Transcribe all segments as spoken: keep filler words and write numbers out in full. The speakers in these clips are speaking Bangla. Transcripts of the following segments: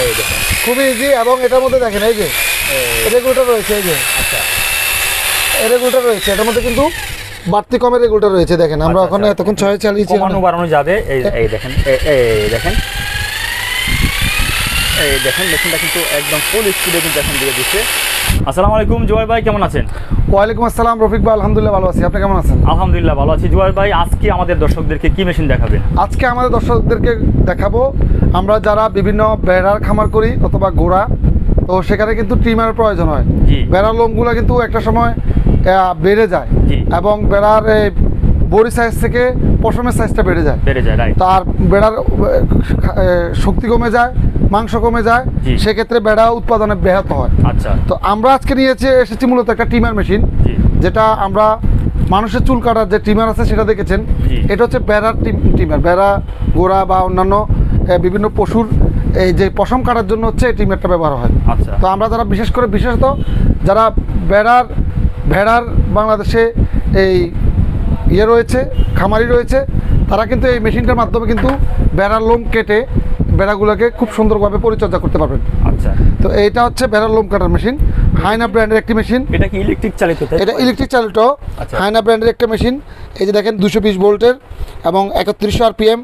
এই দেখেন খুবই ইজি। এবং এটার মধ্যে দেখেন এই যে রেগুলেটর রয়েছে, এই যে আচ্ছা রেগুলেটর রয়েছে, এটার মধ্যে কিন্তু বাড়তি কমের রেগুলেটর রয়েছে। দেখেন আমরা আচ্ছা, ওখানে আচ্ছা। এতক্ষণ ছয় চালিয়েছি, কমানো বাড়ানো যাবে। এই এই দেখেন এই এই দেখেন এই দেখেন মেশিনটা কিন্তু একদম ফুল স্পিডে কিন্তু এখন দিয়ে দিচ্ছে। আসসালামু আলাইকুম জুয়ার ভাই, কেমন আছেন? ওয়ালাইকুম আসসালাম রফিক ভাই, আলহামদুলিল্লাহ ভালো আছি। আপনি কেমন আছেন? আলহামদুলিল্লাহ ভালো আছি। জুয়ার ভাই, আজকে আমাদের দর্শকদেরকে কি মেশিন দেখাবেন? আজকে আমাদের দর্শকদেরকে দেখাবো আমরা যারা বিভিন্ন বেড়ার খামার করি অথবা গোড়া, তো সেখানে কিন্তু ট্রিমারের প্রয়োজন হয়। জি। বেড়ার লোমগুলো কিন্তু একটা সময় আহ, বেড়ে যায় জি। এবং বেড়ার এই বড়ি সাইজ থেকে পশমের সাইজটা বেড়ে যায়, বেড়ে যায়, রাইট। তার বেড়ার আহ, শক্তি কমে যায়, মাংস কমে যায়, জি। সেক্ষেত্রে বেড়া উৎপাদনে ব্যাহত হয়। আচ্ছা। তো আমরা আজকে নিয়েছি এসেছি মূলত একটা ট্রিমার মেশিন, জি। যেটা আমরা মানুষের চুল কাটার যে ট্রিমার আছে সেটা দেখেছেন। জি। এটা হচ্ছে বেড়ার ট্রিমার, বেড়া গোড়া বা অন্যান্য আহ, বিভিন্ন পশুর এই যে পশম কাটার জন্য হচ্ছে এই ট্রিমারটা ব্যবহার হয়। আচ্ছা। তো আমরা যারা বিশেষ করে বিশেষত যারা বেড়ার ভেড়ার বাংলাদেশে এই ইয়ে রয়েছে, খামারি রয়েছে, তারা কিন্তু এই মেশিনটার মাধ্যমে কিন্তু বেড়ার লোম কেটে বেড়াগুলোকে খুব সুন্দরভাবে পরিচর্যা করতে পারবেন। আচ্ছা। তো এইটা হচ্ছে বেড়ার লোম কাটার মেশিন, হাইনা ব্র্যান্ডের একটি মেশিন। এটা কি ইলেকট্রিক চালিত? তাই তো? এটা ইলেকট্রিক চালিত আচ্ছা। হাইনা ব্র্যান্ডের একটা মেশিন। এই যে দেখেন দুশো বিশ ভোল্টের এবং একত্রিশশো আরপিএম,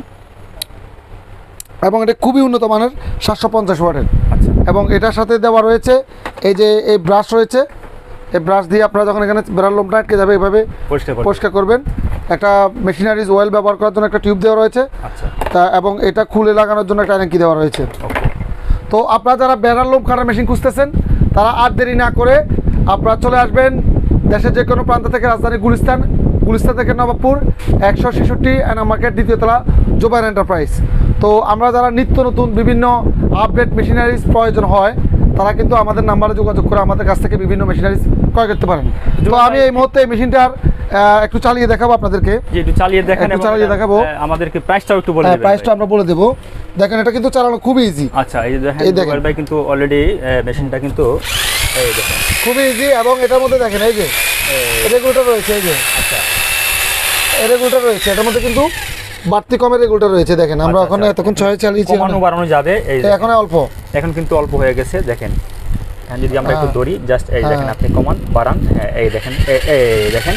এবং এটা খুবই উন্নত মানের সাতশো পঞ্চাশ ওয়াটের। আচ্ছা। এবং এটার সাথে দেওয়া রয়েছে এই যে এই ব্রাশ রয়েছে, এই ব্রাশ দিয়ে আপনারা যখন এখানে বেড়ার লোমটা আটকে যাবে এইভাবে পরিষ্কার করবেন। পরিষ্কার করবেন। একটা মেশিনারিজ অয়েল ব্যবহার করার জন্য একটা টিউব দেওয়া রয়েছে, আচ্ছা। তা এবং এটা খুলে লাগানোর জন্য একটা ট্যাঙ্কি দেওয়া রয়েছে। ওকে। তো আপনারা যারা বেড়ার লোম কাটার মেশিন খুঁজতেছেন তারা আর দেরি না করে আপনারা চলে আসবেন দেশের যে কোনো প্রান্ত থেকে, রাজধানী গুলিস্তান, গুলিস্তান থেকে নবাবপুর একশো ছেষট্টি অ্যানা মার্কেট, দ্বিতীয়তলা, জোবাইর এন্টারপ্রাইজ। তো আমরা যারা নিত্য নতুন বিভিন্ন আপডেট মেশিনারিজ প্রয়োজন হয় তারা কিন্তু আমাদের নাম্বারে যোগাযোগ করে আমাদের কাছ থেকে বিভিন্ন মেশিনারিজ ক্রয় করতে পারেন। তো আমি এই মুহূর্তে এই মেশিনটার আহ, একটু চালিয়ে দেখাবো আপনাদেরকে। জি, একটু চালিয়ে দেখেন। একটু এবং চালিয়ে দেখাবো। আহ, আমাদেরকে প্রাইসটাও একটু বলে হ্যাঁ, দিবেন। প্রাইসটা আমরা বলে দেবো। দেখেন এটা কিন্তু চালানো খুবই ইজি। আচ্ছা, এই যে দেখেন এই দেখেন। জুয়ার ভাই কিন্তু অলরেডি মেশিনটা কিন্তু এই দেখেন খুবই ইজি। এবং এটার মধ্যে দেখেন এই যে রেগুলেটর রয়েছে, এই যে আচ্ছা রেগুলেটর রয়েছে, এটার মধ্যে কিন্তু বাড়তি কমের রেগুলেটর রয়েছে। দেখেন আমরা আচ্ছা, ওখানে আচ্ছা। এতক্ষণ ছয় চালিয়েছি, কমানো বাড়ানো যাবে। এই এখন- এখন অল্প। এখন কিন্তু অল্প হয়ে গেছে। দেখেন এখন যদি আমরা একটু হ্যাঁ। ধরি, জাস্ট এই দেখেন হ্যাঁ। আপনি কমান বাড়ান। হ্যাঁ, এই দেখেন এই এই দেখেন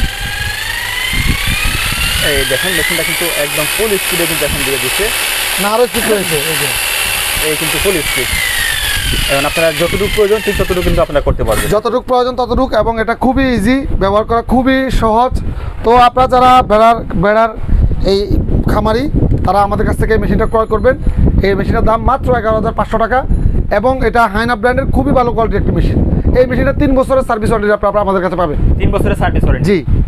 এই দেখেন মেশিনটা কিন্তু একদম ফুল স্পিডে কিন্তু এখন দিয়ে দিচ্ছে। না আরও স্পিড রয়েছে, এই যে এই কিন্তু ফুল স্পিড। এখন আপনারা যতটুকু প্রয়োজন ঠিক ততটুকু কিন্তু আপনারা করতে পারবেন। যতটুকু প্রয়োজন ততটুকু, এবং এটা খুবই ইজি ব্যবহার করা, খুবই সহজ। তো আপনারা যারা বেড়ার বেড়ার এই খামারি তারা আমাদের কাছ থেকে এই মেশিনটা ক্রয় করবেন। এই মেশিনের দাম মাত্র এগারো হাজার পাঁচশো টাকা, এবং এটা হাইনা ব্র্যান্ডের খুবই ভালো কোয়ালিটির একটি মেশিন। এই মেশিনের তিন বছরের সার্ভিস ওয়ারেন্টি আপনারা আমাদের কাছে পাবেন। তিন বছরের সার্ভিস ওয়ারেন্টি। জি।